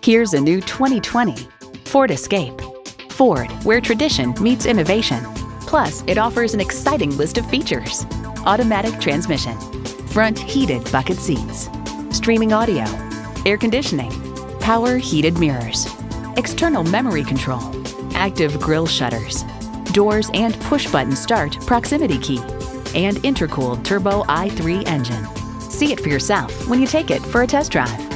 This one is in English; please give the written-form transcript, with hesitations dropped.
Here's a new 2020 Ford Escape. Ford, where tradition meets innovation. Plus, it offers an exciting list of features. Automatic transmission, front heated bucket seats, streaming audio, air conditioning, power heated mirrors, external memory control, active grille shutters, doors and push-button start proximity key, and intercooled turbo i3 engine. See it for yourself when you take it for a test drive.